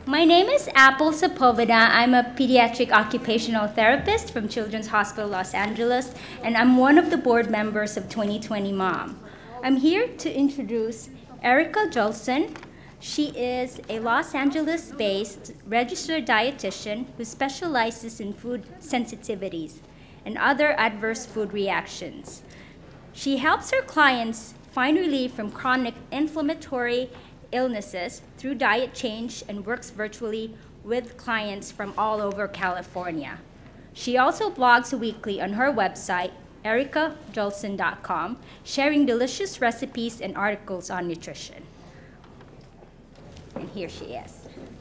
My name is Apple Sapovida. I'm a pediatric occupational therapist from Children's Hospital Los Angeles, and I'm one of the board members of 2020 Mom. I'm here to introduce Erica Julson. She is a Los Angeles-based registered dietitian who specializes in food sensitivities and other adverse food reactions. She helps her clients find relief from chronic inflammatory illnesses through diet change and works virtually with clients from all over California. She also blogs weekly on her website, ericajulson.com, sharing delicious recipes and articles on nutrition. And here she is.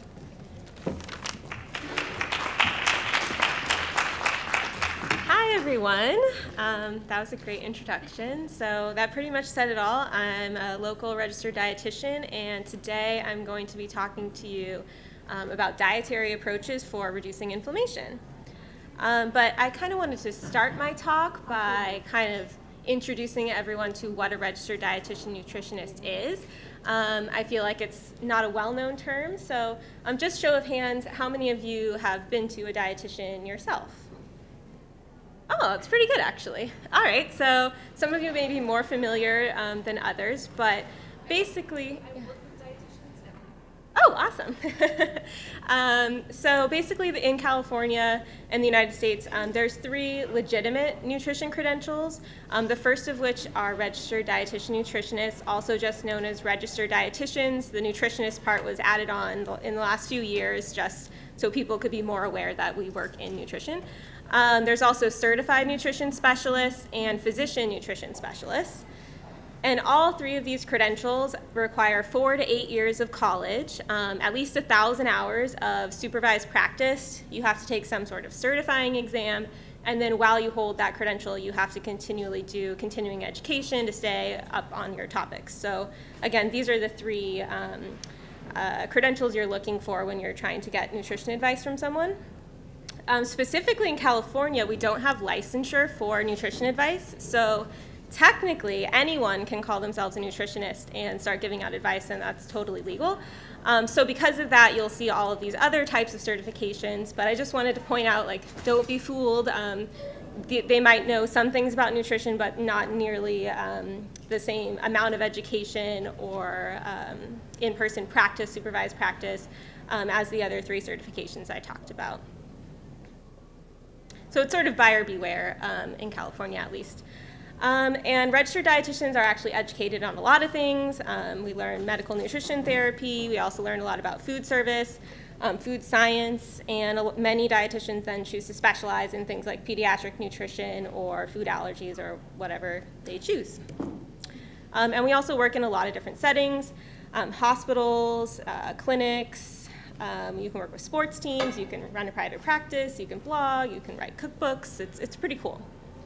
Hi, everyone. That was a great introduction. So that pretty much said it all. I'm a local registered dietitian, and today I'm going to be talking to you about dietary approaches for reducing inflammation. But I kind of wanted to start my talk by kind of introducing everyone to what a registered dietitian nutritionist is. I feel like it's not a well-known term, so just show of hands, how many of you have been to a dietitian yourself? Oh, it's pretty good, actually. All right, so some of you may be more familiar than others, but basically... Oh, awesome. So basically, in California and the United States, there's 3 legitimate nutrition credentials, the first of which are registered dietitian nutritionists, also just known as registered dietitians. The nutritionist part was added on in the last few years just so people could be more aware that we work in nutrition. There's also certified nutrition specialists and physician nutrition specialists. And all 3 of these credentials require 4 to 8 years of college, at least 1,000 hours of supervised practice. You have to take some sort of certifying exam, and then while you hold that credential, you have to continually do continuing education to stay up on your topics. So again, these are the 3 credentials you're looking for when you're trying to get nutrition advice from someone. Specifically in California, we don't have licensure for nutrition advice, so technically anyone can call themselves a nutritionist and start giving out advice, and that's totally legal. So because of that, you'll see all of these other types of certifications, but I just wanted to point out, like, don't be fooled. They might know some things about nutrition, but not nearly the same amount of education or in-person practice, supervised practice, as the other 3 certifications I talked about. So it's sort of buyer beware in California, at least. And registered dietitians are actually educated on a lot of things. We learn medical nutrition therapy. We also learn a lot about food service, food science, and many dietitians then choose to specialize in things like pediatric nutrition or food allergies or whatever they choose. And we also work in a lot of different settings, hospitals, clinics. You can work with sports teams, you can run a private practice, you can blog, you can write cookbooks. It's pretty cool.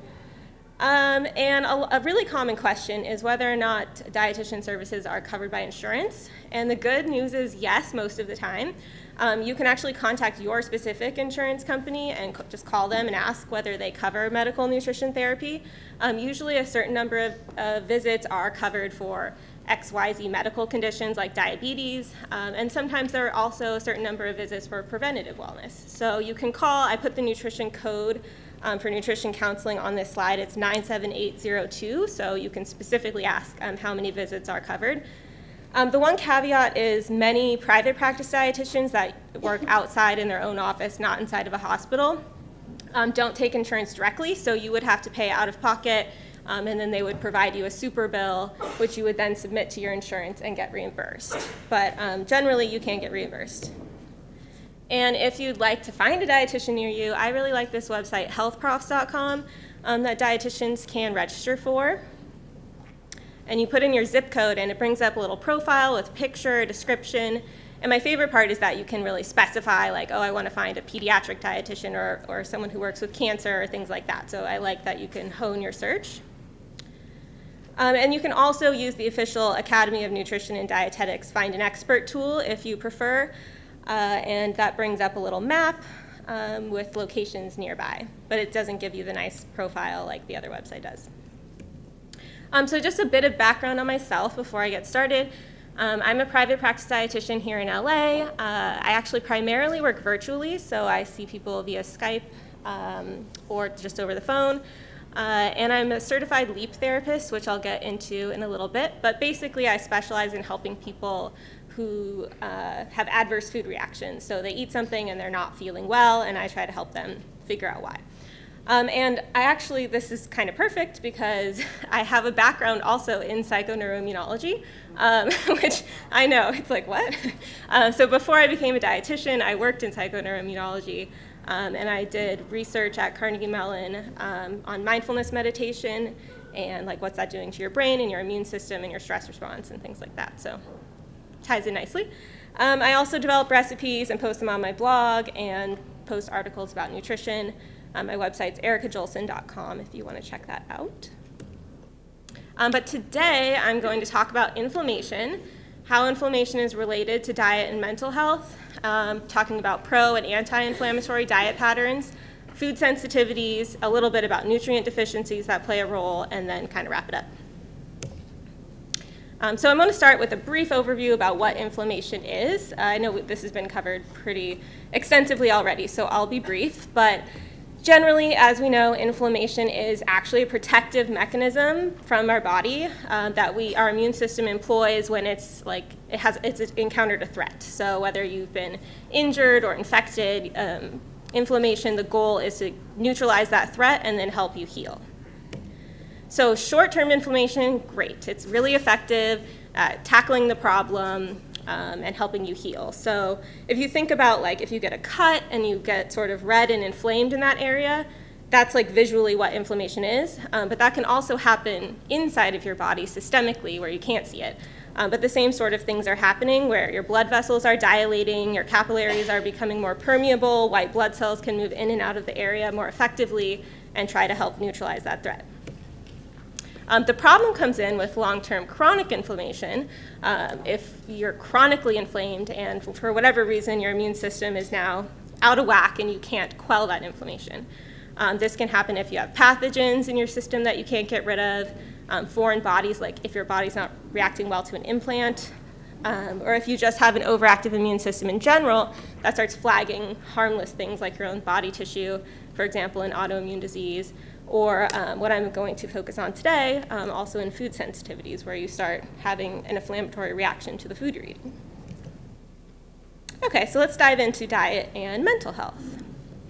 And a really common question is whether or not dietitian services are covered by insurance. And the good news is yes, most of the time. You can actually contact your specific insurance company and just call them and ask whether they cover medical nutrition therapy. Usually a certain number of visits are covered for XYZ medical conditions like diabetes, and sometimes there are also a certain number of visits for preventative wellness. So you can call, I put the nutrition code for nutrition counseling on this slide. It's 97802, so you can specifically ask how many visits are covered. The one caveat is many private practice dietitians that work outside in their own office, not inside of a hospital, don't take insurance directly, so you would have to pay out of pocket, and then they would provide you a super bill, which you would then submit to your insurance and get reimbursed. But generally, you can get reimbursed. And if you'd like to find a dietitian near you, I really like this website, healthprofs.com, that dietitians can register for. And you put in your zip code, and it brings up a little profile with a picture, a description. And my favorite part is that you can really specify, like, oh, I want to find a pediatric dietitian or someone who works with cancer or things like that. So I like that you can hone your search. And you can also use the official Academy of Nutrition and Dietetics Find an Expert tool if you prefer. And that brings up a little map with locations nearby. But it doesn't give you the nice profile like the other website does. So just a bit of background on myself before I get started. I'm a private practice dietitian here in LA. I actually primarily work virtually, so I see people via Skype or just over the phone. And I'm a certified LEAP therapist, which I'll get into in a little bit. But basically, I specialize in helping people who have adverse food reactions. So they eat something and they're not feeling well, and I try to help them figure out why. And this is kind of perfect because I have a background also in psychoneuroimmunology, which I know, it's like, what? So before I became a dietitian, I worked in psychoneuroimmunology, and I did research at Carnegie Mellon on mindfulness meditation and like what's that doing to your brain and your immune system and your stress response and things like that. So ties in nicely. I also develop recipes and post them on my blog and post articles about nutrition. My website's ericajulson.com if you want to check that out. But today I'm going to talk about inflammation, how inflammation is related to diet and mental health, talking about pro and anti-inflammatory diet patterns, food sensitivities, a little bit about nutrient deficiencies that play a role, and then kind of wrap it up. So I'm going to start with a brief overview about what inflammation is. I know this has been covered pretty extensively already, so I'll be brief. But generally, as we know, inflammation is actually a protective mechanism from our body that our immune system employs when it's encountered a threat. So whether you've been injured or infected, inflammation, the goal is to neutralize that threat and then help you heal. So short-term inflammation, great. It's really effective at tackling the problem and helping you heal. So if you think about if you get a cut and you get sort of red and inflamed in that area, that's visually what inflammation is. But that can also happen inside of your body systemically where you can't see it. But the same sort of things are happening where your blood vessels are dilating, your capillaries are becoming more permeable, white blood cells can move in and out of the area more effectively and try to help neutralize that threat. The problem comes in with long-term chronic inflammation. If you're chronically inflamed and for whatever reason your immune system is now out of whack and you can't quell that inflammation. This can happen if you have pathogens in your system that you can't get rid of, foreign bodies, like if your body's not reacting well to an implant, or if you just have an overactive immune system in general that starts flagging harmless things like your own body tissue, for example, in autoimmune disease, or what I'm going to focus on today, also in food sensitivities, where you start having an inflammatory reaction to the food you're eating. Okay, so let's dive into diet and mental health.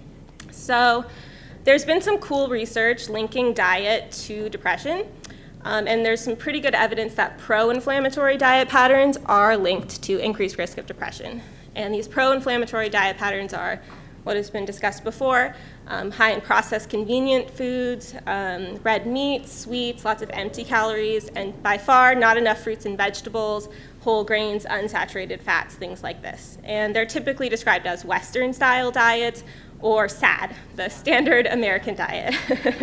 So there's been some cool research linking diet to depression, and there's some pretty good evidence that pro-inflammatory diet patterns are linked to increased risk of depression. And these pro-inflammatory diet patterns are what has been discussed before, high in processed convenient foods, red meat, sweets, lots of empty calories, and by far not enough fruits and vegetables, whole grains, unsaturated fats, things like this. And they're typically described as Western-style diets or SAD, the standard American diet.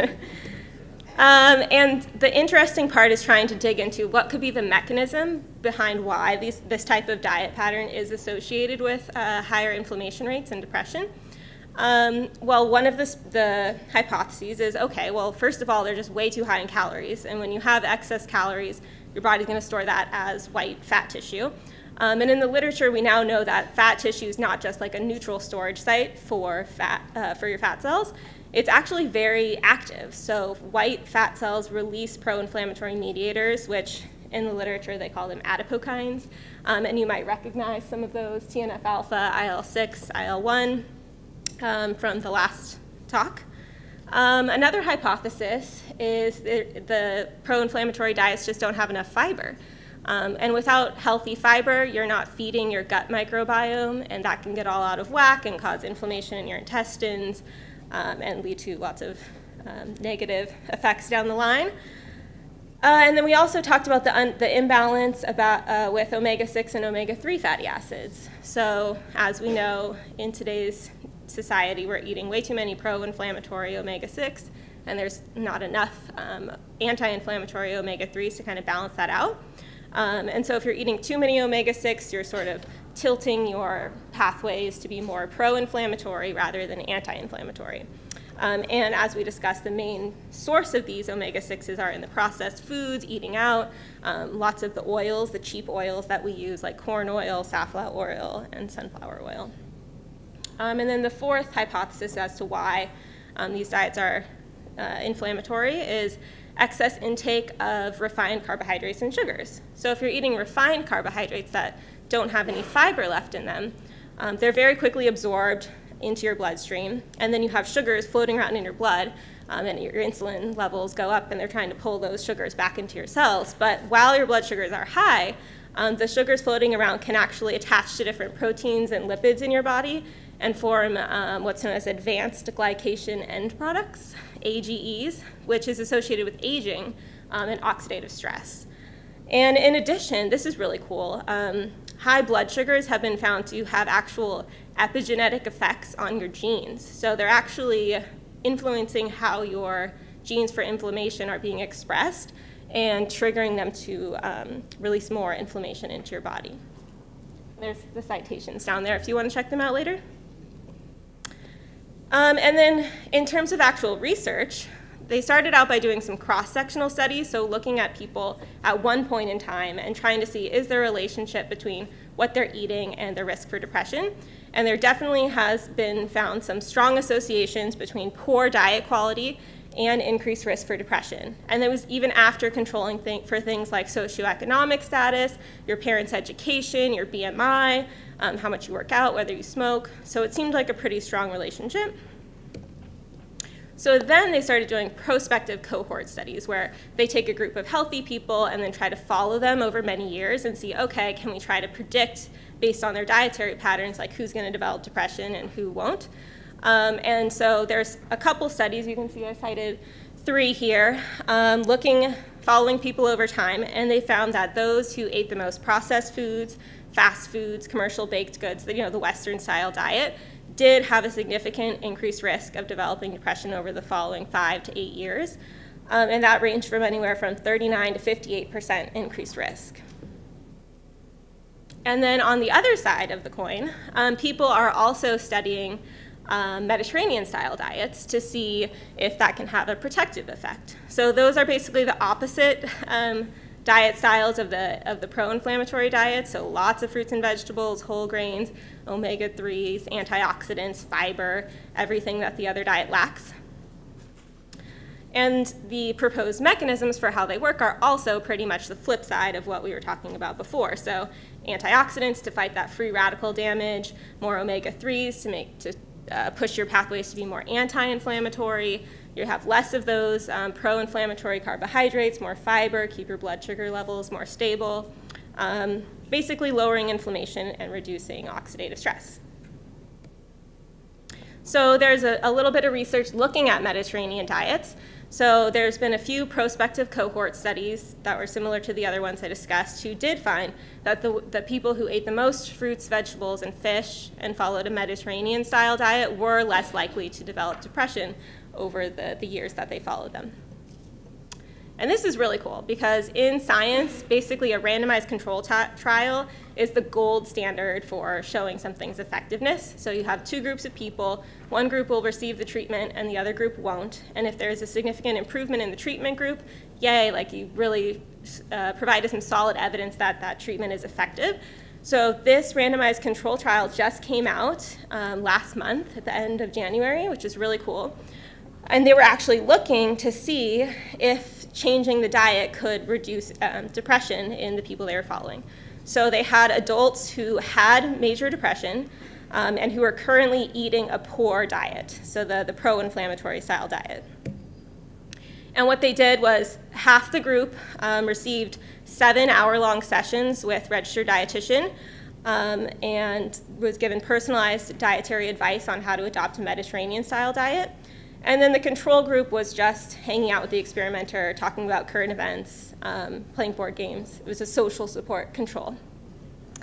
And the interesting part is trying to dig into what could be the mechanism behind why this type of diet pattern is associated with higher inflammation rates and depression. Well, one of the hypotheses is, okay, well, first of all, they're just way too high in calories. And when you have excess calories, your body's going to store that as white fat tissue. And in the literature, we now know that fat tissue is not just like a neutral storage site for your fat cells. It's actually very active. So white fat cells release pro-inflammatory mediators, which in the literature they call them adipokines. And you might recognize some of those, TNF-alpha, IL-6, IL-1 from the last talk. Another hypothesis is the pro-inflammatory diets just don't have enough fiber. And without healthy fiber, you're not feeding your gut microbiome, and that can get all out of whack and cause inflammation in your intestines and lead to lots of negative effects down the line. And then we also talked about the imbalance with omega-6 and omega-3 fatty acids. So as we know, in today's society, we're eating way too many pro-inflammatory omega-6, and there's not enough anti-inflammatory omega-3s to kind of balance that out. And so if you're eating too many omega-6, you're sort of tilting your pathways to be more pro-inflammatory rather than anti-inflammatory. And as we discussed, the main source of these omega-6s are in the processed foods, eating out, lots of the oils, the cheap oils that we use, like corn oil, safflower oil, and sunflower oil. And then the fourth hypothesis as to why these diets are inflammatory is excess intake of refined carbohydrates and sugars. So if you're eating refined carbohydrates that don't have any fiber left in them, they're very quickly absorbed into your bloodstream, and then you have sugars floating around in your blood, and your insulin levels go up, and they're trying to pull those sugars back into your cells. But while your blood sugars are high, the sugars floating around can actually attach to different proteins and lipids in your body and form what's known as advanced glycation end products, AGEs, which is associated with aging and oxidative stress. And in addition, this is really cool, high blood sugars have been found to have actual epigenetic effects on your genes. So they're actually influencing how your genes for inflammation are being expressed and triggering them to release more inflammation into your body. There's the citations down there if you want to check them out later. And then in terms of actual research, they started out by doing some cross-sectional studies, so looking at people at one point in time and trying to see, is there a relationship between what they're eating and their risk for depression? And there definitely has been found some strong associations between poor diet quality and increased risk for depression. And it was even after controlling for things like socioeconomic status, your parents' education, your BMI, how much you work out, whether you smoke. So it seemed like a pretty strong relationship. So then they started doing prospective cohort studies where they take a group of healthy people and then try to follow them over many years and see, okay, can we try to predict based on their dietary patterns, like who's going to develop depression and who won't. And so there's a couple studies. You can see I cited 3 here, following people over time, and they found that those who ate the most processed foods, fast foods, commercial baked goods, the Western style diet, did have a significant increased risk of developing depression over the following 5 to 8 years. And that ranged from anywhere from 39 to 58% increased risk. And then on the other side of the coin, people are also studying Mediterranean-style diets to see if that can have a protective effect. So those are basically the opposite diet styles of the pro-inflammatory diet, so lots of fruits and vegetables, whole grains, omega-3s, antioxidants, fiber, everything that the other diet lacks. And the proposed mechanisms for how they work are also pretty much the flip side of what we were talking about before. So antioxidants to fight that free radical damage, more omega-3s to push your pathways to be more anti-inflammatory. You have less of those pro-inflammatory carbohydrates, more fiber, keep your blood sugar levels more stable, basically lowering inflammation and reducing oxidative stress. So there's a little bit of research looking at Mediterranean diets. So there's been a few prospective cohort studies that were similar to the other ones I discussed who did find that the people who ate the most fruits, vegetables, and fish and followed a Mediterranean-style diet were less likely to develop depression over the years that they followed them. And this is really cool because in science, basically a randomized control trial is the gold standard for showing something's effectiveness. So you have 2 groups of people. One group will receive the treatment and the other group won't. And if there's a significant improvement in the treatment group, yay, like you really provided some solid evidence that that treatment is effective. So this randomized control trial just came out last month at the end of January, which is really cool. And they were actually looking to see if changing the diet could reduce depression in the people they were following. So they had adults who had major depression and who are currently eating a poor diet, so the pro-inflammatory style diet. And what they did was half the group received 7-hour-long sessions with registered dietitian and was given personalized dietary advice on how to adopt a Mediterranean-style diet. And then the control group was just hanging out with the experimenter, talking about current events, playing board games. It was a social support control.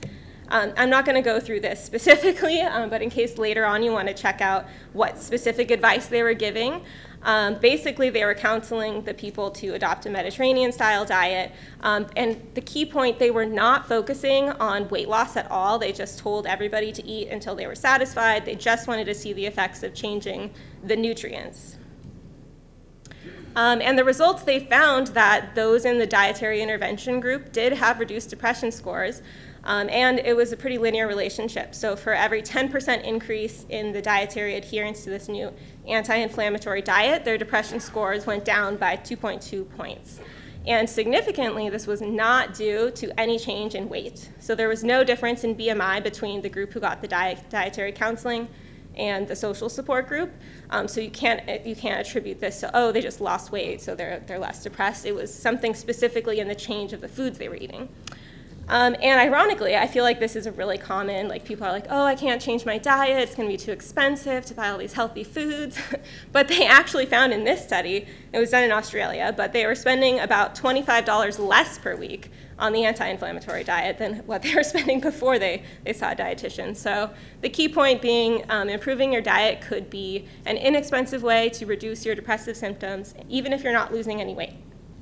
I'm not going to go through this specifically, but in case later on you want to check out what specific advice they were giving, basically they were counseling the people to adopt a Mediterranean-style diet. And the key point, they were not focusing on weight loss at all. They just told everybody to eat until they were satisfied. They just wanted to see the effects of changing the nutrients. And the results, they found that those in the dietary intervention group did have reduced depression scores, and it was a pretty linear relationship. So for every 10% increase in the dietary adherence to this new anti-inflammatory diet, their depression scores went down by 2.2 points. And significantly, this was not due to any change in weight. So there was no difference in BMI between the group who got the dietary counseling and the social support group. So you can't attribute this to, oh, they just lost weight, so they're less depressed. It was something specifically in the change of the foods they were eating. And ironically, I feel like this is a really common, like people are like, oh, I can't change my diet, it's gonna be too expensive to buy all these healthy foods. But they actually found in this study, it was done in Australia, but they were spending about $25 less per week on the anti-inflammatory diet than what they were spending before they saw a dietitian. So the key point being improving your diet could be an inexpensive way to reduce your depressive symptoms, even if you're not losing any weight.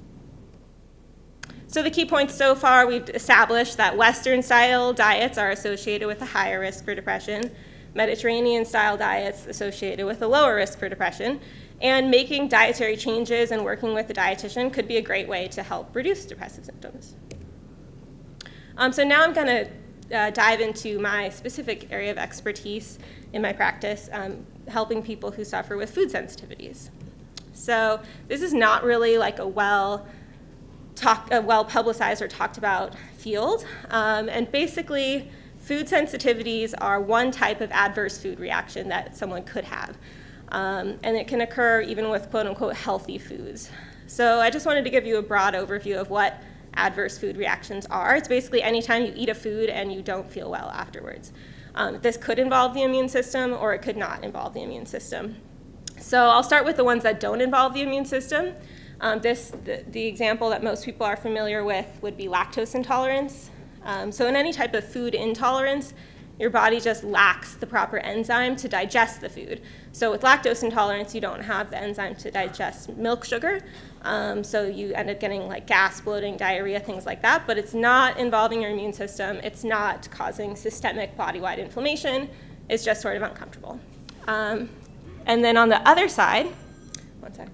So the key points so far, we've established that Western-style diets are associated with a higher risk for depression, Mediterranean-style diets associated with a lower risk for depression, and making dietary changes and working with a dietitian could be a great way to help reduce depressive symptoms. So now I'm going to dive into my specific area of expertise in my practice, helping people who suffer with food sensitivities. So this is not really like a well-publicized or talked about field. And basically, food sensitivities are one type of adverse food reaction that someone could have. And it can occur even with quote-unquote healthy foods. So I just wanted to give you a broad overview of what adverse food reactions are. It's basically anytime you eat a food and you don't feel well afterwards. This could involve the immune system, or it could not involve the immune system. So I'll start with the ones that don't involve the immune system. The example that most people are familiar with would be lactose intolerance. So in any type of food intolerance, your body just lacks the proper enzyme to digest the food. So with lactose intolerance, you don't have the enzyme to digest milk sugar. So you end up getting like gas, bloating, diarrhea, things like that. But it's not involving your immune system. It's not causing systemic body-wide inflammation. It's just sort of uncomfortable. And then on the other side, one sec.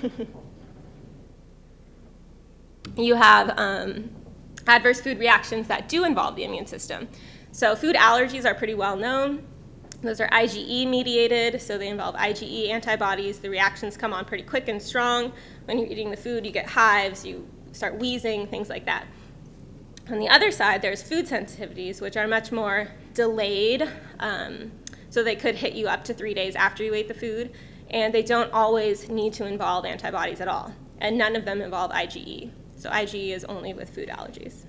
You have adverse food reactions that do involve the immune system. So food allergies are pretty well known. Those are IgE mediated, so they involve IgE antibodies. The reactions come on pretty quick and strong. When you're eating the food, you get hives, you start wheezing, things like that. On the other side, there's food sensitivities, which are much more delayed. So they could hit you up to 3 days after you ate the food, and they don't always need to involve antibodies at all. And none of them involve IgE. So IgE is only with food allergies.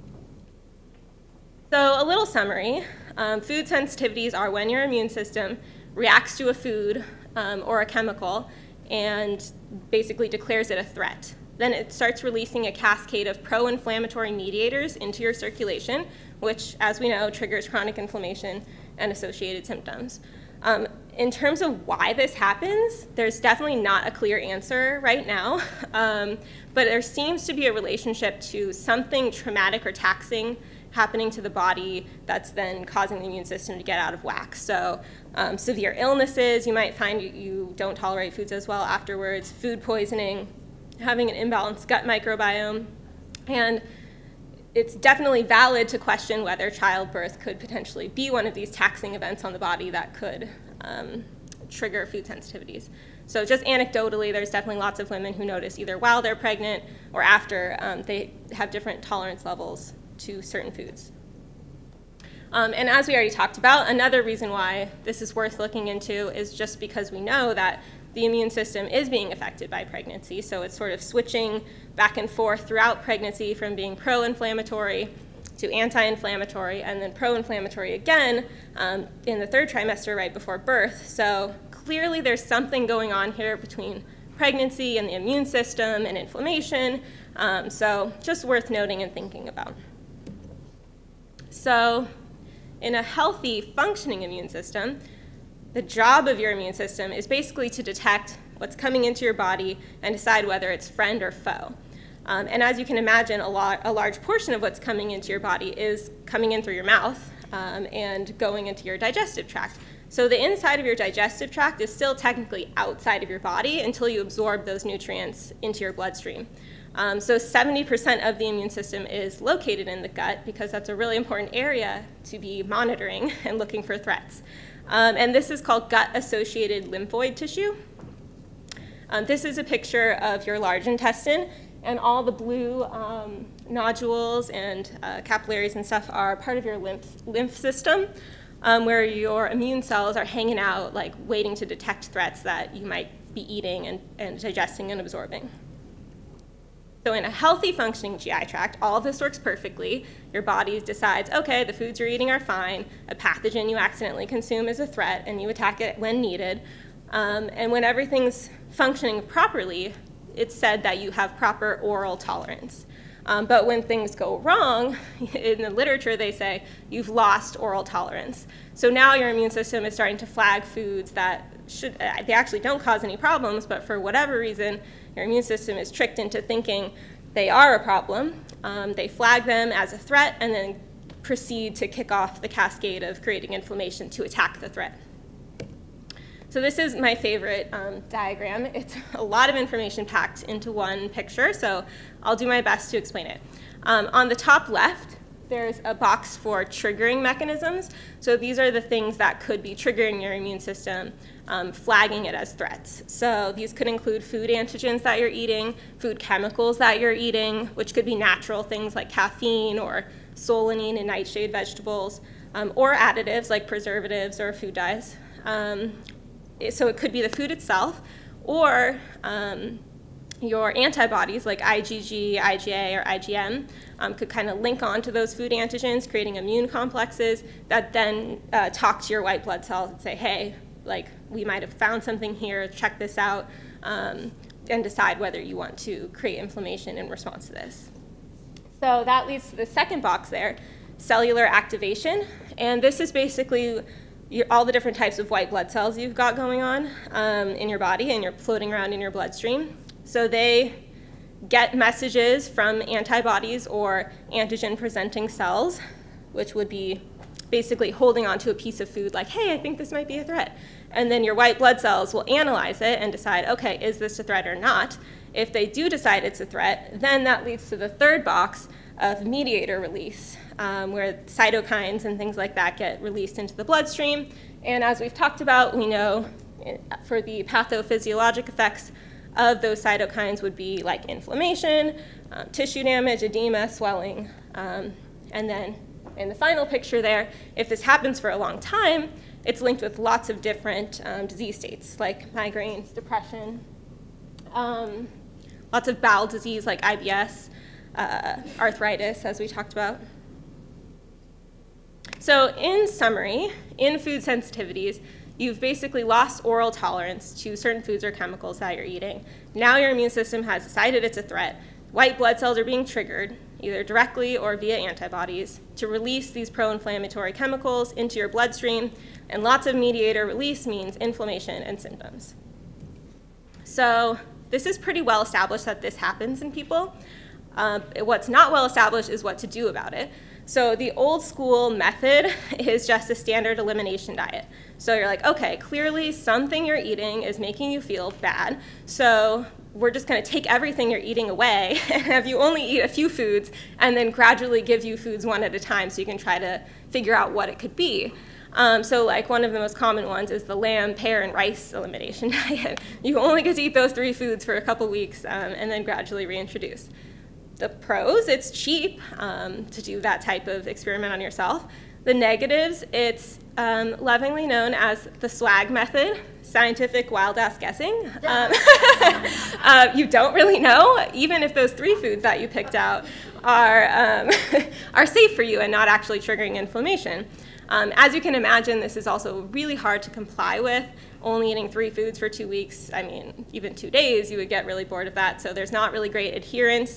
So a little summary, food sensitivities are when your immune system reacts to a food or a chemical and basically declares it a threat. Then it starts releasing a cascade of pro-inflammatory mediators into your circulation, which, as we know, triggers chronic inflammation and associated symptoms. In terms of why this happens, there's definitely not a clear answer right now, but there seems to be a relationship to something traumatic or taxing happening to the body that's then causing the immune system to get out of whack. So severe illnesses, you might find you don't tolerate foods as well afterwards, food poisoning, having an imbalanced gut microbiome, and it's definitely valid to question whether childbirth could potentially be one of these taxing events on the body that could trigger food sensitivities. So just anecdotally, there's definitely lots of women who notice either while they're pregnant or after they have different tolerance levels to certain foods. And as we already talked about, another reason why this is worth looking into is just because we know that the immune system is being affected by pregnancy. So it's sort of switching back and forth throughout pregnancy from being pro-inflammatory to anti-inflammatory, and then pro-inflammatory again in the third trimester right before birth. So clearly there's something going on here between pregnancy and the immune system and inflammation. So just worth noting and thinking about. So In a healthy, functioning immune system, the job of your immune system is basically to detect what's coming into your body and decide whether it's friend or foe. And as you can imagine, a large portion of what's coming into your body is coming in through your mouth and going into your digestive tract. So the inside of your digestive tract is still technically outside of your body until you absorb those nutrients into your bloodstream. So 70% of the immune system is located in the gut because that's a really important area to be monitoring and looking for threats. And this is called gut-associated lymphoid tissue. This is a picture of your large intestine, and all the blue nodules and capillaries and stuff are part of your lymph system, where your immune cells are hanging out, like waiting to detect threats that you might be eating and digesting and absorbing. So in a healthy functioning GI tract, all of this works perfectly. Your body decides, okay, the foods you're eating are fine. A pathogen you accidentally consume is a threat, and you attack it when needed. And when everything's functioning properly, it's said that you have proper oral tolerance. But when things go wrong, in the literature they say you've lost oral tolerance. So now your immune system is starting to flag foods that they actually don't cause any problems, but for whatever reason, your immune system is tricked into thinking they are a problem. They flag them as a threat and then proceed to kick off the cascade of creating inflammation to attack the threat. So this is my favorite diagram. It's a lot of information packed into one picture, so I'll do my best to explain it. On the top left, there's a box for triggering mechanisms. So these are the things that could be triggering your immune system, flagging it as threats. So these could include food antigens that you're eating, food chemicals that you're eating, which could be natural things like caffeine or solanine in nightshade vegetables, or additives like preservatives or food dyes. So it could be the food itself, or your antibodies like IgG, IgA, or IgM could kind of link onto those food antigens, creating immune complexes that then talk to your white blood cells and say, hey, like, we might have found something here, check this out, and decide whether you want to create inflammation in response to this. So that leads to the second box there, cellular activation. And this is basically all the different types of white blood cells you've got going on in your body and you're floating around in your bloodstream. So they get messages from antibodies or antigen-presenting cells, which would be basically holding onto a piece of food like, hey, I think this might be a threat. And then your white blood cells will analyze it and decide, okay, is this a threat or not? If they do decide it's a threat, then that leads to the third box of mediator release, where cytokines and things like that get released into the bloodstream. And as we've talked about, we know for the pathophysiologic effects of those cytokines would be like inflammation, tissue damage, edema, swelling. And then in the final picture there, if this happens for a long time, it's linked with lots of different disease states like migraines, depression, lots of bowel disease like IBS, arthritis, as we talked about. So in summary, in food sensitivities, you've basically lost oral tolerance to certain foods or chemicals that you're eating. Now your immune system has decided it's a threat. White blood cells are being triggered, either directly or via antibodies, to release these pro-inflammatory chemicals into your bloodstream, and lots of mediator release means inflammation and symptoms. So this is pretty well established that this happens in people. What's not well established is what to do about it. So the old school method is just a standard elimination diet. So you're like, okay, clearly something you're eating is making you feel bad, so we're just going to take everything you're eating away and have you only eat a few foods and then gradually give you foods one at a time so you can try to figure out what it could be. So like one of the most common ones is the lamb, pear, and rice elimination diet. You only get to eat those 3 foods for a couple weeks and then gradually reintroduce. The pros, it's cheap to do that type of experiment on yourself. The negatives, it's lovingly known as the swag method, scientific wild-ass guessing. You don't really know, even if those 3 foods that you picked out are safe for you and not actually triggering inflammation. As you can imagine, this is also really hard to comply with. Only eating 3 foods for 2 weeks, I mean, even 2 days, you would get really bored of that, so there's not really great adherence.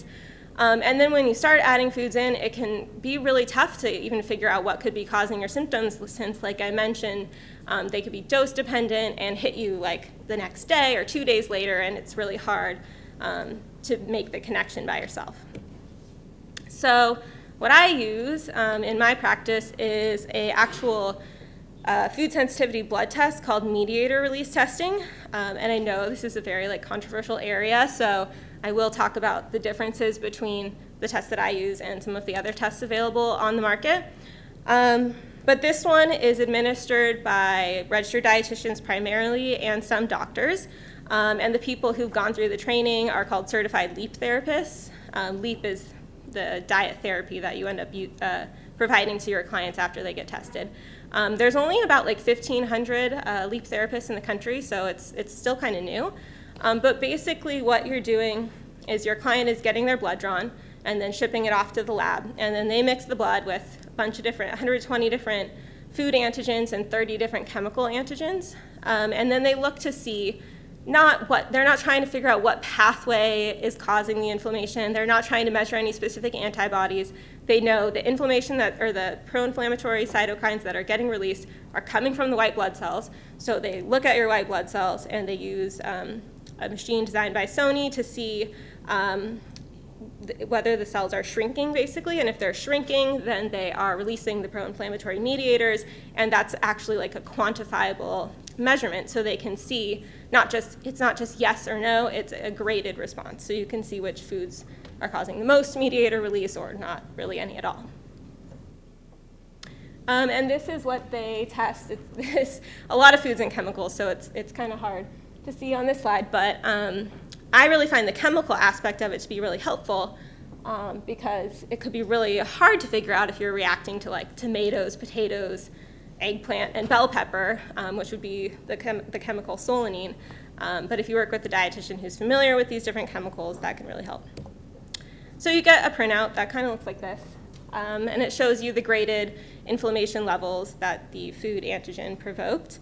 And then when you start adding foods in, it can be really tough to even figure out what could be causing your symptoms, since, like I mentioned, they could be dose dependent and hit you like the next day or 2 days later, and it's really hard to make the connection by yourself. So what I use in my practice is an actual food sensitivity blood test called mediator release testing. And I know this is a very controversial area, so I will talk about the differences between the tests that I use and some of the other tests available on the market. But this one is administered by registered dietitians primarily and some doctors. And the people who've gone through the training are called certified LEAP therapists. LEAP is the diet therapy that you end up providing to your clients after they get tested. There's only about 1,500 LEAP therapists in the country, so it's still kind of new. But basically what you're doing is your client is getting their blood drawn and then shipping it off to the lab. And then they mix the blood with a bunch of 120 different food antigens and 30 different chemical antigens. And then they look to see they're not trying to figure out what pathway is causing the inflammation. They're not trying to measure any specific antibodies. They know the inflammation or the pro-inflammatory cytokines that are getting released are coming from the white blood cells. So they look at your white blood cells and they use a machine designed by Sony to see whether the cells are shrinking, basically, and if they're shrinking, then they are releasing the pro-inflammatory mediators, and that's actually a quantifiable measurement, so they can see it's not just yes or no, it's a graded response, so you can see which foods are causing the most mediator release or not really any at all. And this is what they test. It's a lot of foods and chemicals, so it's kind of hard to see on this slide, but I really find the chemical aspect of it to be really helpful because it could be really hard to figure out if you're reacting to tomatoes, potatoes, eggplant, and bell pepper, which would be the chemical solanine. But if you work with a dietitian who's familiar with these different chemicals, that can really help. So you get a printout that kind of looks like this, and it shows you the graded inflammation levels that the food antigen provoked.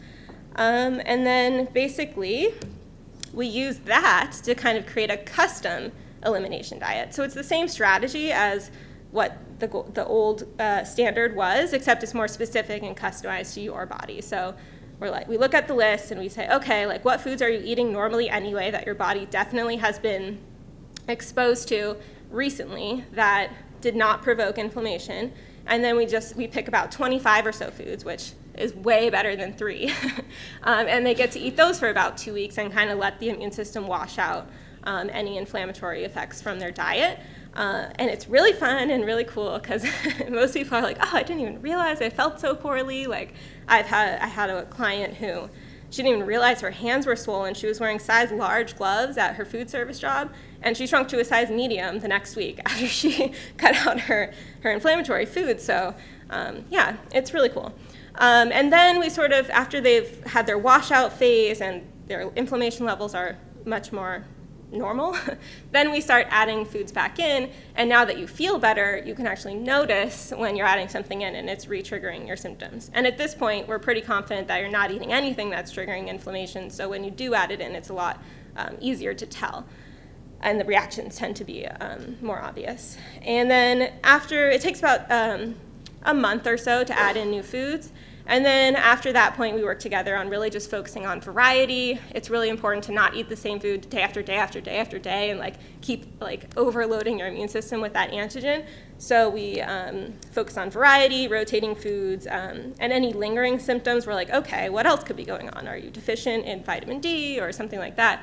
And then basically, we use that to kind of create a custom elimination diet. So it's the same strategy as what the old standard was, except it's more specific and customized to your body. So we look at the list and we say, okay, what foods are you eating normally anyway that your body definitely has been exposed to recently that did not provoke inflammation? And then we pick about 25 or so foods, which is way better than 3. And they get to eat those for about 2 weeks and kind of let the immune system wash out any inflammatory effects from their diet. And it's really fun and really cool because most people are like, oh, I didn't even realize I felt so poorly. I had a client who, she didn't even realize her hands were swollen. She was wearing size large gloves at her food service job, and she shrunk to a size medium the next week after she cut out her inflammatory food. So yeah, it's really cool. And then we sort of, after they've had their washout phase and their inflammation levels are much more normal, then we start adding foods back in, and now that you feel better, you can actually notice when you're adding something in and it's re-triggering your symptoms. And at this point, we're pretty confident that you're not eating anything that's triggering inflammation, so when you do add it in, it's a lot easier to tell. And the reactions tend to be more obvious. And then after, it takes about a month or so to add in new foods. And then after that point, we work together on really just focusing on variety. It's really important to not eat the same food day after day after day after day and keep overloading your immune system with that antigen. So we focus on variety, rotating foods, and any lingering symptoms. We're like, okay, what else could be going on? Are you deficient in vitamin D or something like that?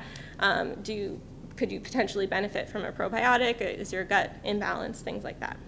Could you potentially benefit from a probiotic? Is your gut imbalanced? Things like that.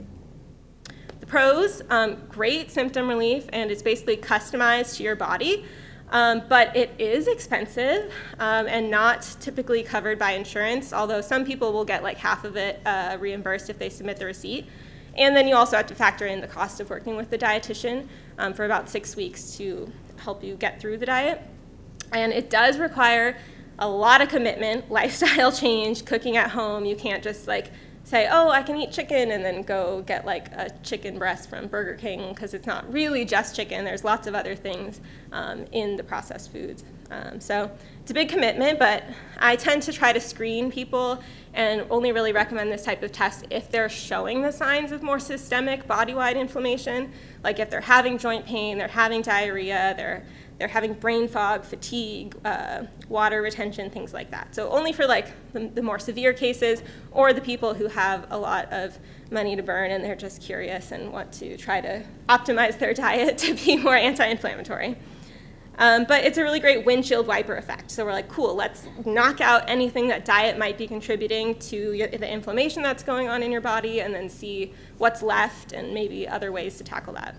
The pros, great symptom relief, and it's basically customized to your body, but it is expensive and not typically covered by insurance, although some people will get half of it reimbursed if they submit the receipt. And then you also have to factor in the cost of working with the dietitian for about 6 weeks to help you get through the diet. And it does require a lot of commitment, lifestyle change, cooking at home. You can't just say, oh, I can eat chicken, and then go get like a chicken breast from Burger King, because it's not really just chicken. There's lots of other things in the processed foods. So it's a big commitment, but I tend to try to screen people and only really recommend this type of test if they're showing the signs of more systemic body-wide inflammation, like if they're having joint pain, they're having diarrhea, they're having brain fog, fatigue, water retention, things like that. So only for like the more severe cases, or the people who have a lot of money to burn and they're just curious and want to try to optimize their diet to be more anti-inflammatory. But it's a really great windshield wiper effect. So we're like, cool, let's knock out anything that diet might be contributing to the inflammation that's going on in your body, and then see what's left and maybe other ways to tackle that.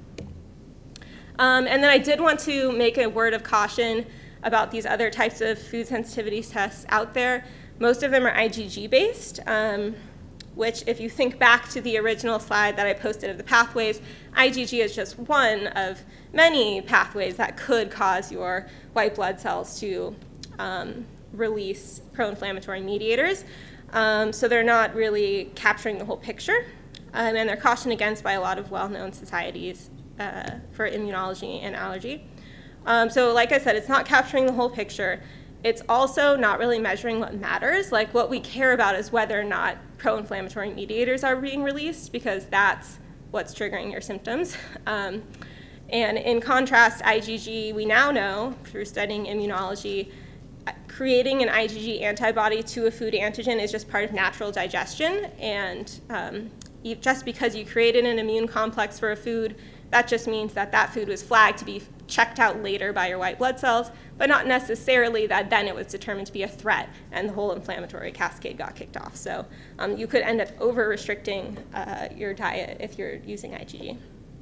And then I did want to make a word of caution about these other types of food sensitivity tests out there. Most of them are IgG based, which if you think back to the original slide that I posted of the pathways, IgG is just one of many pathways that could cause your white blood cells to release pro-inflammatory mediators. So they're not really capturing the whole picture, and they're cautioned against by a lot of well-known societies for immunology and allergy. So like I said, it's not capturing the whole picture. It's also not really measuring what matters. Like, what we care about is whether or not pro-inflammatory mediators are being released, because that's what's triggering your symptoms. And in contrast, IgG, we now know through studying immunology, creating an IgG antibody to a food antigen is just part of natural digestion. And just because you created an immune complex for a food, that just means that that food was flagged to be checked out later by your white blood cells, but not necessarily that then it was determined to be a threat and the whole inflammatory cascade got kicked off. So you could end up over-restricting your diet if you're using IgG.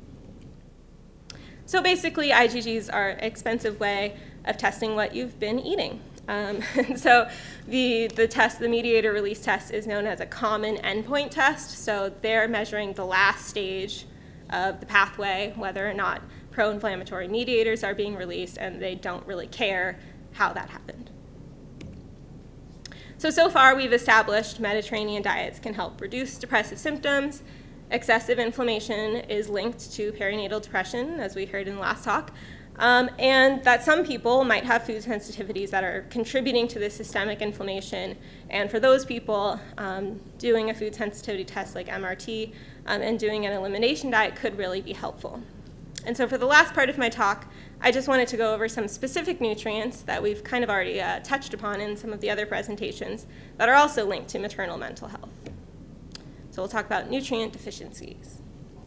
So basically, IgGs are an expensive way of testing what you've been eating. So the test, the mediator release test, is known as a common endpoint test. So they're measuring the last stage of the pathway, whether or not pro-inflammatory mediators are being released, and they don't really care how that happened. So far we've established Mediterranean diets can help reduce depressive symptoms. Excessive inflammation is linked to perinatal depression, as we heard in the last talk, and that some people might have food sensitivities that are contributing to this systemic inflammation. And for those people, doing a food sensitivity test like MRT and doing an elimination diet could really be helpful. And so for the last part of my talk, I just wanted to go over some specific nutrients that we've kind of already touched upon in some of the other presentations that are also linked to maternal mental health. So we'll talk about nutrient deficiencies.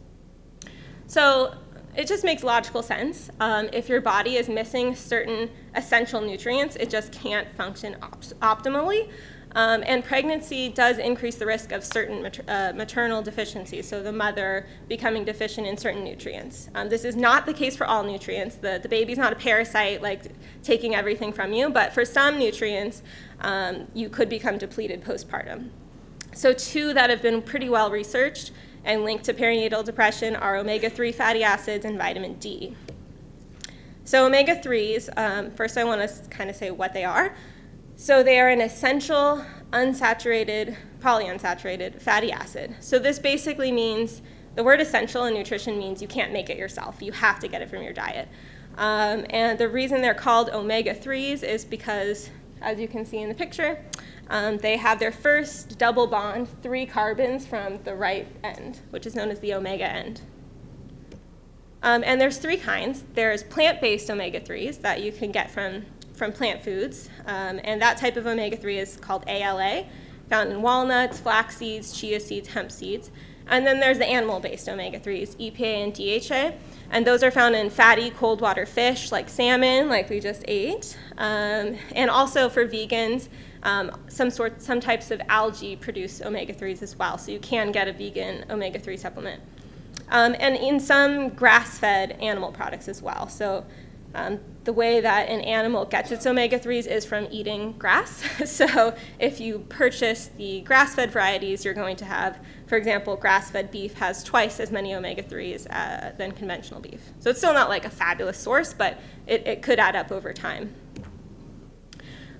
So it just makes logical sense. If your body is missing certain essential nutrients, it just can't function optimally. And pregnancy does increase the risk of certain maternal deficiencies, so the mother becoming deficient in certain nutrients. This is not the case for all nutrients. The baby's not a parasite, like taking everything from you, but for some nutrients, you could become depleted postpartum. So two that have been pretty well researched and linked to perinatal depression are omega-3 fatty acids and vitamin D. So omega-3s, first I want to kind of say what they are. So they are an essential unsaturated, polyunsaturated fatty acid. So this basically means, the word essential in nutrition means you can't make it yourself. You have to get it from your diet. And the reason they're called omega-3s is because, as you can see in the picture, they have their first double bond, 3 carbons from the right end, which is known as the omega end. And there's 3 kinds. There's plant-based omega-3s that you can get from plant foods, and that type of omega-3 is called ALA, found in walnuts, flax seeds, chia seeds, hemp seeds. And then there's the animal-based omega-3s, EPA and DHA, and those are found in fatty cold water fish like salmon, like we just ate, and also for vegans, some types of algae produce omega-3s as well, so you can get a vegan omega-3 supplement. And in some grass-fed animal products as well. So the way that an animal gets its omega-3s is from eating grass. So if you purchase the grass-fed varieties, you're going to have, for example, grass-fed beef has twice as many omega-3s than conventional beef. So it's still not like a fabulous source, but it could add up over time.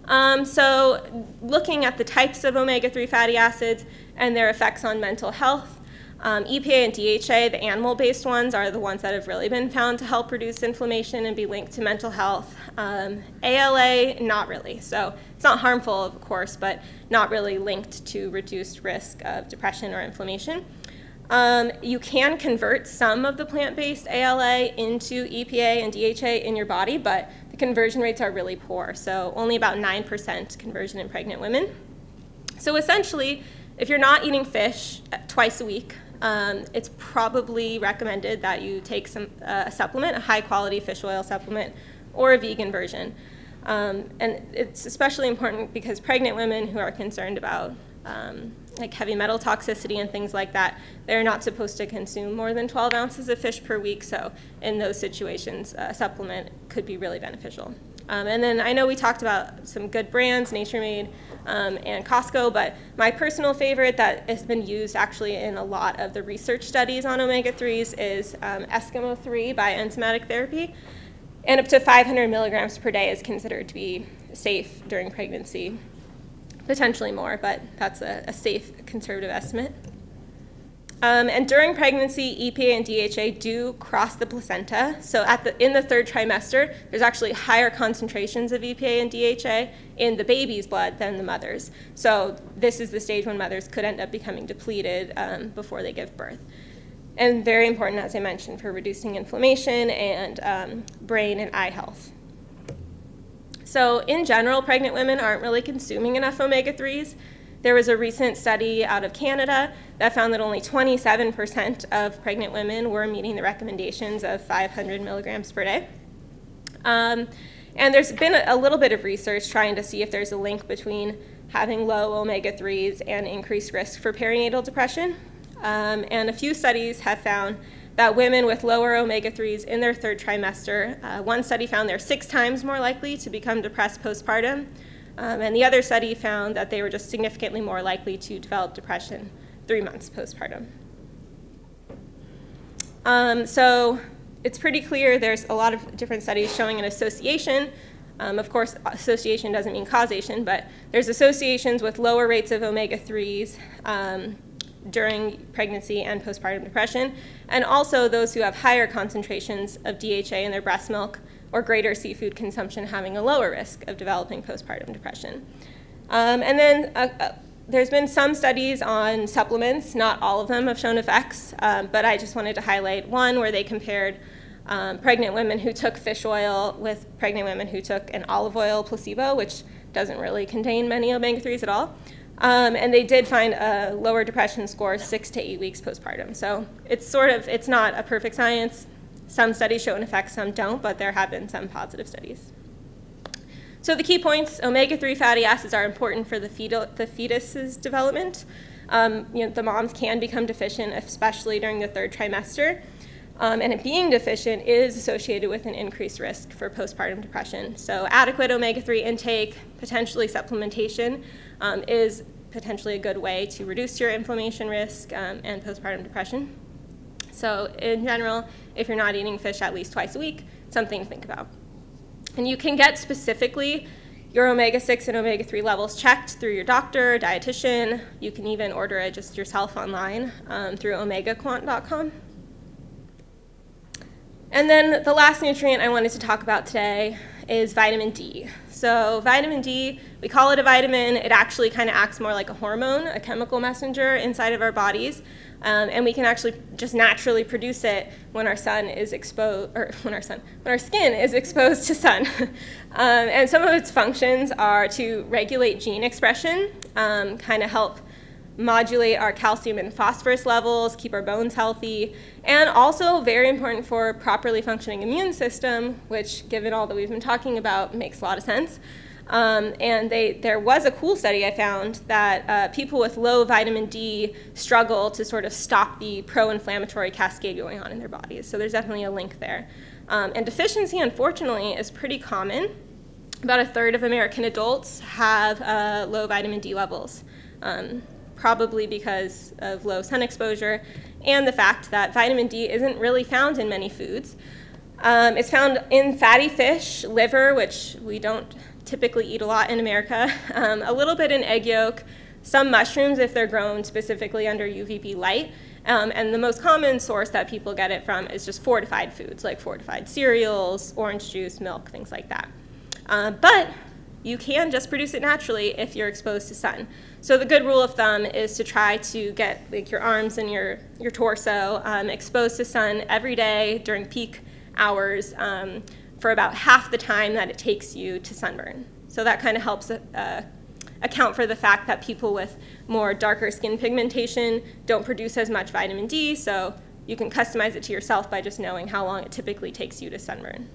So looking at the types of omega-3 fatty acids and their effects on mental health, EPA and DHA, the animal-based ones, are the ones that have really been found to help reduce inflammation and be linked to mental health. ALA, not really. So it's not harmful, of course, but not really linked to reduced risk of depression or inflammation. You can convert some of the plant-based ALA into EPA and DHA in your body, but the conversion rates are really poor. So only about 9% conversion in pregnant women. So essentially, if you're not eating fish twice a week, it's probably recommended that you take a supplement, a high-quality fish oil supplement, or a vegan version. And it's especially important because pregnant women who are concerned about like heavy metal toxicity and things like that, they're not supposed to consume more than 12 ounces of fish per week. So in those situations, a supplement could be really beneficial. And then I know we talked about some good brands, Nature Made and Costco, but my personal favorite that has been used actually in a lot of the research studies on omega-3s is Eskimo 3 by Enzymatic Therapy. And up to 500 milligrams per day is considered to be safe during pregnancy. Potentially more, but that's a safe conservative estimate. And during pregnancy, EPA and DHA do cross the placenta. So in the third trimester, there's actually higher concentrations of EPA and DHA in the baby's blood than the mother's. So this is the stage when mothers could end up becoming depleted before they give birth. And very important, as I mentioned, for reducing inflammation and brain and eye health. So in general, pregnant women aren't really consuming enough omega-3s. There was a recent study out of Canada that found that only 27% of pregnant women were meeting the recommendations of 500 milligrams per day. And there's been a little bit of research trying to see if there's a link between having low omega-3s and increased risk for perinatal depression. And a few studies have found that women with lower omega-3s in their third trimester, one study found they're 6 times more likely to become depressed postpartum, and the other study found that they were just significantly more likely to develop depression 3 months postpartum. So it's pretty clear there's a lot of different studies showing an association. Of course, association doesn't mean causation, but there's associations with lower rates of omega-3s during pregnancy and postpartum depression, and also those who have higher concentrations of DHA in their breast milk or greater seafood consumption having a lower risk of developing postpartum depression. And then there's been some studies on supplements. Not all of them have shown effects, but I just wanted to highlight one where they compared pregnant women who took fish oil with pregnant women who took an olive oil placebo, which doesn't really contain many omega-3s at all. And they did find a lower depression score 6 to 8 weeks postpartum. So it's not a perfect science. Some studies show an effect, some don't, but there have been some positive studies. So the key points: omega-3 fatty acids are important for the fetus's development. The moms can become deficient, especially during the third trimester. And being deficient is associated with an increased risk for postpartum depression. So adequate omega-3 intake, potentially supplementation, is potentially a good way to reduce your inflammation risk and postpartum depression. So in general, if you're not eating fish at least twice a week, something to think about. And you can get specifically your omega-6 and omega-3 levels checked through your doctor, dietitian. You can even order it just yourself online through omegaquant.com. And then the last nutrient I wanted to talk about today is vitamin D. So vitamin D, we call it a vitamin. It actually kind of acts more like a hormone, a chemical messenger inside of our bodies. And we can actually just naturally produce it when our sun is exposed, or when our skin is exposed to sun. And some of its functions are to regulate gene expression, kind of help modulate our calcium and phosphorus levels, keep our bones healthy, and also very important for properly functioning immune system, which, given all that we've been talking about, makes a lot of sense. And there was a cool study I found that people with low vitamin D struggle to sort of stop the pro-inflammatory cascade going on in their bodies. So there's definitely a link there. And deficiency, unfortunately, is pretty common. About 1/3 of American adults have low vitamin D levels, probably because of low sun exposure and the fact that vitamin D isn't really found in many foods. It's found in fatty fish, liver, which we don't typically eat a lot in America, a little bit in egg yolk, some mushrooms if they're grown specifically under UVB light, and the most common source that people get it from is just fortified foods, like fortified cereals, orange juice, milk, things like that. But you can just produce it naturally if you're exposed to sun. So the good rule of thumb is to try to get like your arms and your torso exposed to sun every day during peak hours for about half the time that it takes you to sunburn. So that kind of helps account for the fact that people with more darker skin pigmentation don't produce as much vitamin D, so you can customize it to yourself by just knowing how long it typically takes you to sunburn.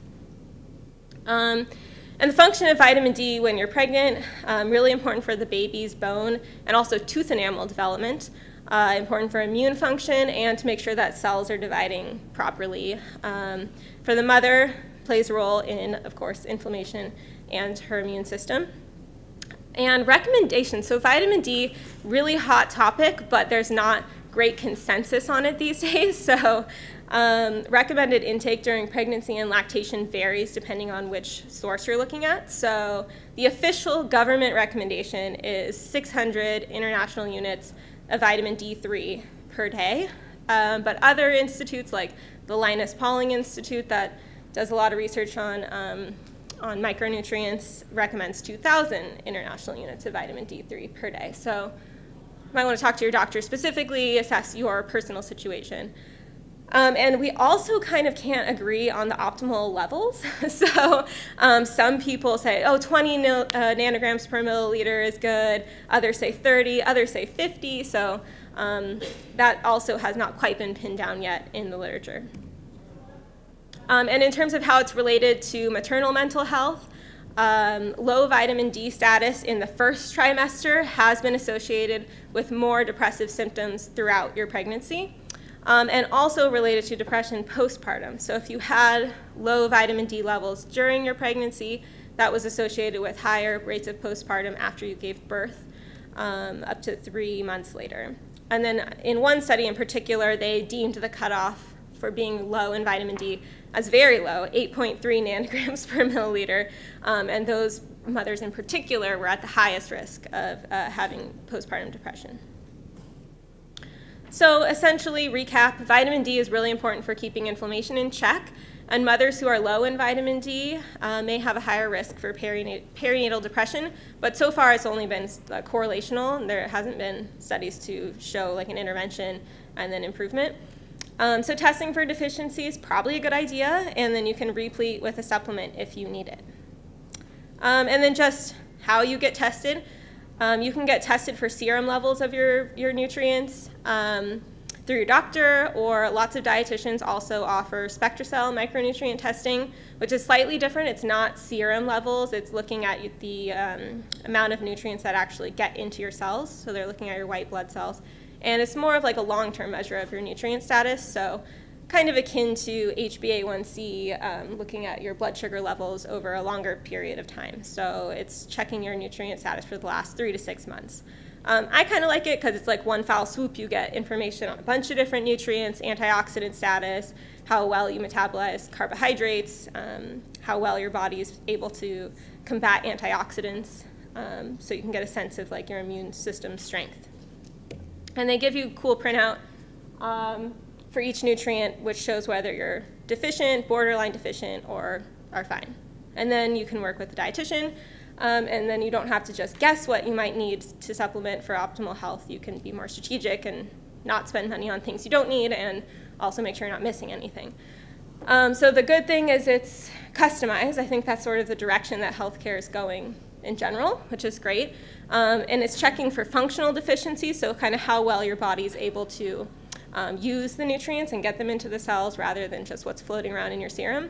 And the function of vitamin D when you're pregnant, really important for the baby's bone and also tooth enamel development, important for immune function and to make sure that cells are dividing properly. For the mother, plays a role in, of course, inflammation and her immune system. And recommendations, so vitamin D, really hot topic, but there's not great consensus on it these days. So recommended intake during pregnancy and lactation varies depending on which source you're looking at. So the official government recommendation is 600 international units of vitamin D3 per day. But other institutes like the Linus Pauling Institute that does a lot of research on micronutrients recommends 2,000 international units of vitamin D3 per day. So you might want to talk to your doctor specifically, assess your personal situation. And we also kind of can't agree on the optimal levels. So some people say, oh, 20 nanograms per milliliter is good. Others say 30, others say 50. So that also has not quite been pinned down yet in the literature. And in terms of how it's related to maternal mental health, low vitamin D status in the first trimester has been associated with more depressive symptoms throughout your pregnancy, and also related to depression postpartum. So if you had low vitamin D levels during your pregnancy, that was associated with higher rates of postpartum after you gave birth, up to 3 months later. And then in one study in particular, they deemed the cutoff for being low in vitamin D as very low, 8.3 nanograms per milliliter, and those mothers in particular were at the highest risk of having postpartum depression. So essentially, recap, vitamin D is really important for keeping inflammation in check, and mothers who are low in vitamin D may have a higher risk for perinatal depression, but so far it's only been correlational, and there hasn't been studies to show like an intervention and then improvement. So testing for deficiency is probably a good idea, and then you can replete with a supplement if you need it. And then just how you get tested. You can get tested for serum levels of your nutrients through your doctor, or lots of dietitians also offer SpectraCell micronutrient testing, which is slightly different. It's not serum levels. It's looking at the amount of nutrients that actually get into your cells. So they're looking at your white blood cells. And it's more of like a long-term measure of your nutrient status, so kind of akin to HbA1c, looking at your blood sugar levels over a longer period of time. So it's checking your nutrient status for the last 3 to 6 months. I kind of like it because it's like one foul swoop. You get information on a bunch of different nutrients, antioxidant status, how well you metabolize carbohydrates, how well your body is able to combat antioxidants, so you can get a sense of like your immune system strength. And they give you a cool printout for each nutrient, which shows whether you're deficient, borderline deficient, or are fine. And then you can work with the dietitian, and then you don't have to just guess what you might need to supplement for optimal health. You can be more strategic and not spend money on things you don't need, and also make sure you're not missing anything. So the good thing is it's customized. I think that's sort of the direction that healthcare is going in general, which is great. And it's checking for functional deficiencies, so kind of how well your body is able to use the nutrients and get them into the cells rather than just what's floating around in your serum.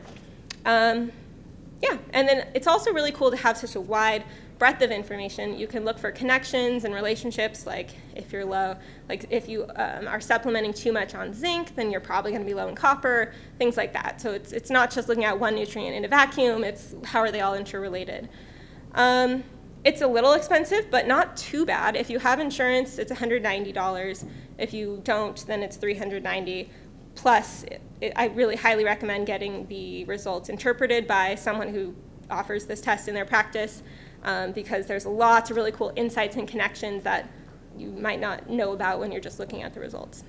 Yeah, and then it's also really cool to have such a wide breadth of information. You can look for connections and relationships, like if you're low, like if you are supplementing too much on zinc, then you're probably going to be low in copper, things like that. So it's not just looking at one nutrient in a vacuum, it's how are they all interrelated. It's a little expensive, but not too bad. If you have insurance, it's $190. If you don't, then it's $390. Plus, I really highly recommend getting the results interpreted by someone who offers this test in their practice because there's lots of really cool insights and connections that you might not know about when you're just looking at the results.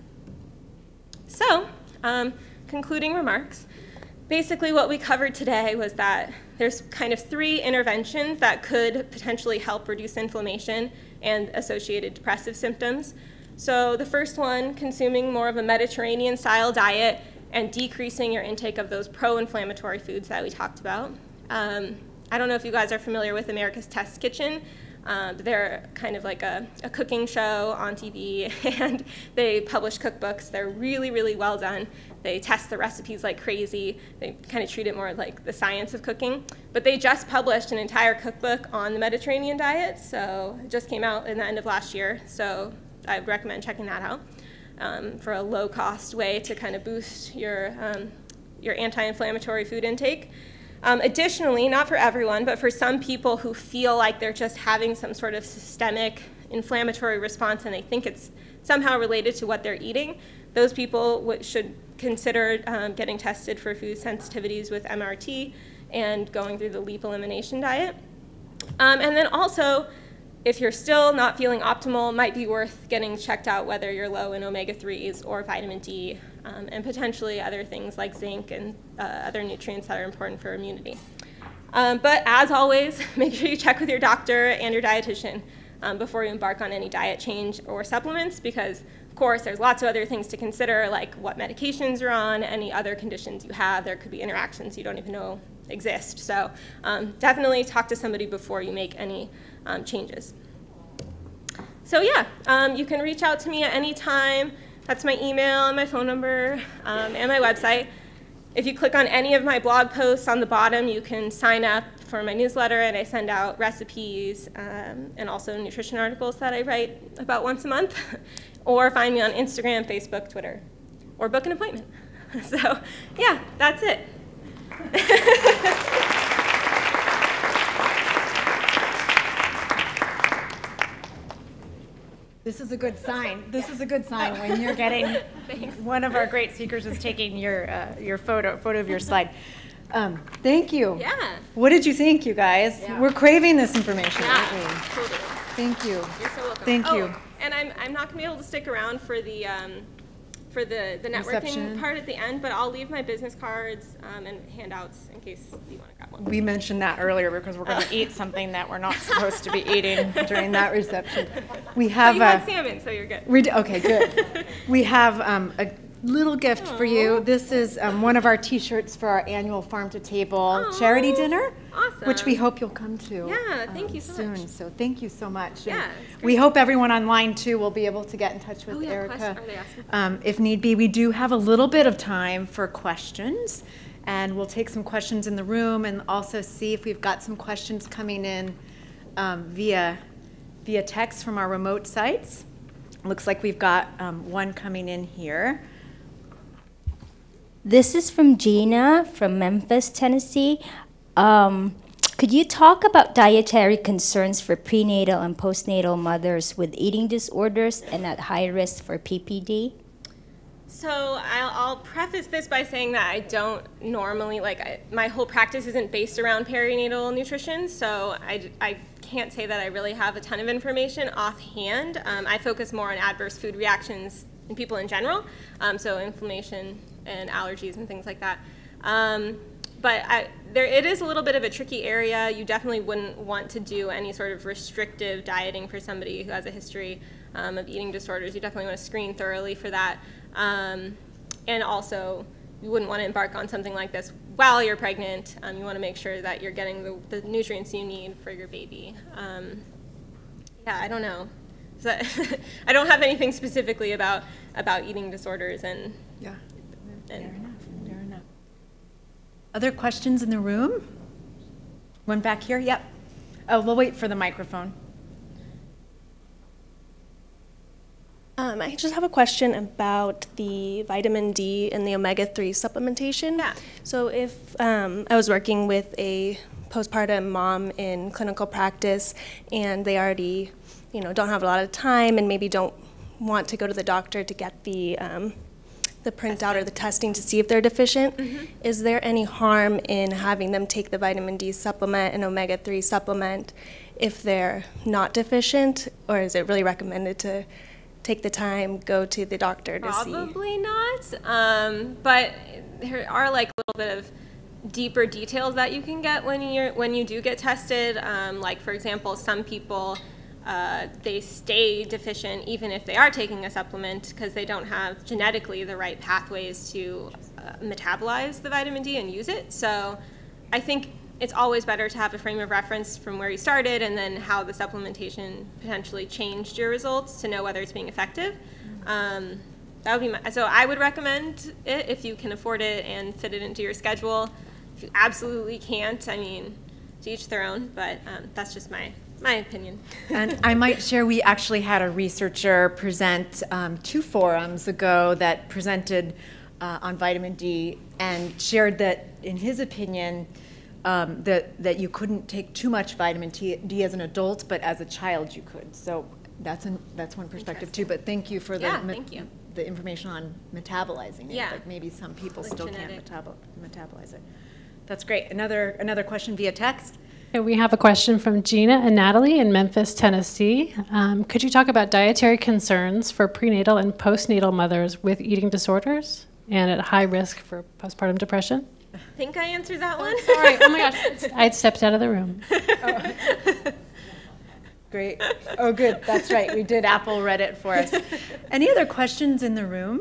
So, concluding remarks. Basically what we covered today was that there's kind of 3 interventions that could potentially help reduce inflammation and associated depressive symptoms. So the first one, consuming more of a Mediterranean-style diet and decreasing your intake of those pro-inflammatory foods that we talked about. I don't know if you guys are familiar with America's Test Kitchen. They're kind of like a cooking show on TV, and they publish cookbooks. They're really, really well done. They test the recipes like crazy. They kind of treat it more like the science of cooking. But they just published an entire cookbook on the Mediterranean diet, so it just came out in the end of last year. So I would recommend checking that out for a low-cost way to kind of boost your anti-inflammatory food intake. Additionally, not for everyone, but for some people who feel like they're just having some sort of systemic inflammatory response and they think it's somehow related to what they're eating, those people should consider getting tested for food sensitivities with MRT and going through the leap elimination diet. And then also, if you're still not feeling optimal, it might be worth getting checked out whether you're low in omega-3s or vitamin D, and potentially other things like zinc and other nutrients that are important for immunity. But as always, make sure you check with your doctor and your dietitian before you embark on any diet change or supplements, because of course there's lots of other things to consider, like what medications you're on, any other conditions you have. There could be interactions you don't even know exist. So definitely talk to somebody before you make any changes. So yeah, you can reach out to me at any time. That's my email and my phone number and my website. If you click on any of my blog posts on the bottom, you can sign up for my newsletter, and I send out recipes and also nutrition articles that I write about once a month. Or find me on Instagram, Facebook, Twitter, or book an appointment. So yeah, that's it. This is a good sign. This is a good sign when you're getting, one of our great speakers is taking your photo of your slide. Thank you. Yeah. What did you think, you guys? Yeah. We're craving this information, aren't we? Totally. Thank you. You're so welcome. Thank you. And I'm not going to be able to stick around for the networking Reception. part at the end, but I'll leave my business cards and handouts in case you want to grab one. We mentioned that earlier because we're going to eat something that we're not supposed to be eating during that reception. We have you had salmon, so you're good. Okay, good. We have a little gift for you. This is one of our T-shirts for our annual Farm to Table charity dinner, awesome. which we hope you'll come to. Yeah, thank you so soon. much. So thank you so much. Yeah, And we hope everyone online too will be able to get in touch with Erica. Are they asking? If need be. We do have a little bit of time for questions, and we'll take some questions in the room and also see if we've got some questions coming in via text from our remote sites. Looks like we've got one coming in here. This is from Gina from Memphis, Tennessee. Could you talk about dietary concerns for prenatal and postnatal mothers with eating disorders and at high risk for PPD? So I'll preface this by saying that I don't normally, my whole practice isn't based around perinatal nutrition, so I can't say that I really have a ton of information offhand. I focus more on adverse food reactions in people in general, so inflammation and allergies and things like that. But it is a little bit of a tricky area. You definitely wouldn't want to do any sort of restrictive dieting for somebody who has a history of eating disorders. You definitely want to screen thoroughly for that. And also, you wouldn't want to embark on something like this while you're pregnant. You want to make sure that you're getting the nutrients you need for your baby. Yeah, I don't know. So I don't have anything specifically about eating disorders and. Yeah. Fair enough. Fair enough. Other questions in the room? One back here. Yep. Oh, we'll wait for the microphone. I just have a question about the vitamin D and the omega-3 supplementation. Yeah. So if I was working with a postpartum mom in clinical practice and they already, don't have a lot of time and maybe don't want to go to the doctor to get the the printout or the testing to see if they're deficient. Is there any harm in having them take the vitamin D supplement and omega-3 supplement if they're not deficient, or is it really recommended to take the time, go to the doctor to see? Probably not, but there are like a little bit of deeper details that you can get when you do get tested. Like for example, some people they stay deficient even if they are taking a supplement because they don't have genetically the right pathways to metabolize the vitamin D and use it. So I think it's always better to have a frame of reference from where you started and then how the supplementation potentially changed your results to know whether it's being effective. That would be so I would recommend it if you can afford it and fit it into your schedule. If you absolutely can't, I mean, to each their own, but that's just my opinion. And I might share, we actually had a researcher present 2 forums ago that presented on vitamin D and shared that, in his opinion, that you couldn't take too much vitamin D as an adult, but as a child you could. So that's one perspective too. But thank you for the information on metabolizing it. Yeah. Like maybe some people still genetic. can't metabolize it. That's great. Another question via text. Okay, we have a question from Gina and Natalie in Memphis, Tennessee. Could you talk about dietary concerns for prenatal and postnatal mothers with eating disorders and at high risk for postpartum depression? I think I answered that one. Sorry, oh my gosh. I stepped out of the room. Great. Oh, good. That's right. We did. Apple read it for us. Any other questions in the room?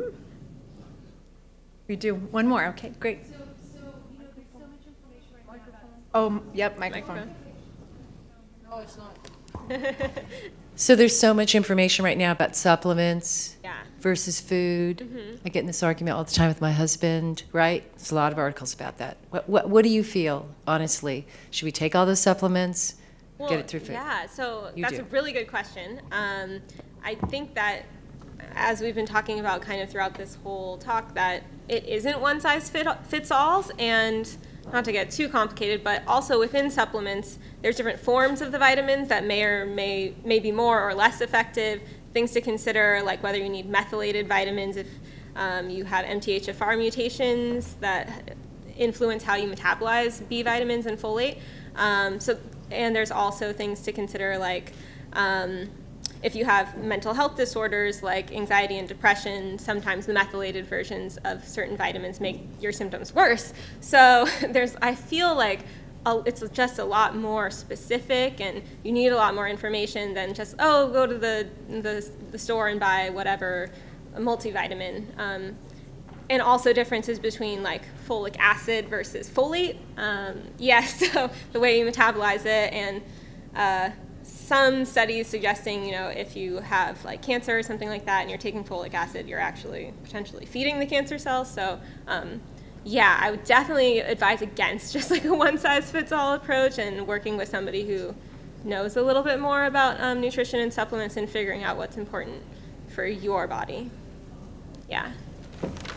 We do. One more. Okay, great. So there's so much information right now about... Oh, yep, microphone. Oh, it's not. So there's so much information right now about supplements Yeah. versus food. I get in this argument all the time with my husband, right? There's a lot of articles about that. What do you feel, honestly? Should we take all those supplements, get it through food? Yeah, so You that's do. a really good question. I think that as we've been talking about kind of throughout this whole talk, that it isn't one size fits all, and not to get too complicated, but also within supplements, there's different forms of the vitamins that may be more or less effective. Things to consider, like whether you need methylated vitamins if you have MTHFR mutations that influence how you metabolize B vitamins and folate. And there's also things to consider, like if you have mental health disorders like anxiety and depression, sometimes the methylated versions of certain vitamins make your symptoms worse. So I feel like it's just a lot more specific, and you need a lot more information than just, oh, go to the store and buy whatever a multivitamin. And also differences between like folic acid versus folate. Yes, so the way you metabolize it, and some studies suggesting, if you have like cancer or something like that and you're taking folic acid, you're actually potentially feeding the cancer cells. So yeah, I would definitely advise against just like a one-size-fits-all approach, and working with somebody who knows a little bit more about nutrition and supplements and figuring out what's important for your body. Yeah.